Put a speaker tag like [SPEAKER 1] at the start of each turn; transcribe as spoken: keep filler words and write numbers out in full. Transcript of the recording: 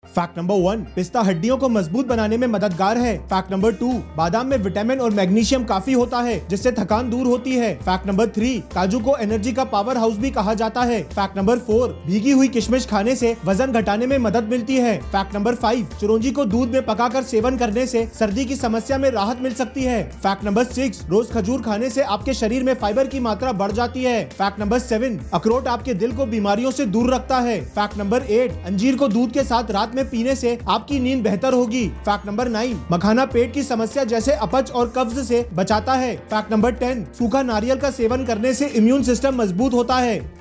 [SPEAKER 1] Fact number one, पिस्ता हड्डियों को मजबूत बनाने में मददगार है। फैक्ट नंबर टू, बादाम में विटामिन और मैग्नीशियम काफी होता है जिससे थकान दूर होती है। फैक्ट नंबर थ्री, काजू को एनर्जी का पावर हाउस भी कहा जाता है। फैक्ट नंबर फोर, भीगी हुई किशमिश खाने से वजन घटाने में मदद मिलती है। फैक्ट नंबर फाइव, चिरौंजी को दूध में पकाकर सेवन करने से सर्दी की समस्या में राहत मिल सकती है। फैक्ट नंबर सिक्स, रोज खजूर खाने से आपके शरीर में फाइबर की मात्रा बढ़ जाती है। फैक्ट नंबर सेवन, अखरोट आपके दिल को बीमारियों से दूर रखता है। फैक्ट नंबर एट, अंजीर को दूध के साथ रात में पीने से आपकी नींद बेहतर होगी। फैक्ट नंबर नाइन, मखाना पेट की समस्या जैसे अपच और कब्ज से बचाता है। फैक्ट नंबर टेन, सूखा नारियल का सेवन करने से इम्यून सिस्टम मजबूत होता है।